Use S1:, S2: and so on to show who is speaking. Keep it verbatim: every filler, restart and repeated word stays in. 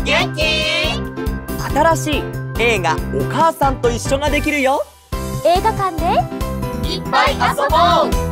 S1: 元気？
S2: 新しい映画「おかあさんといっしょ」ができるよ。
S3: 映画館で
S1: いっぱい遊ぼう。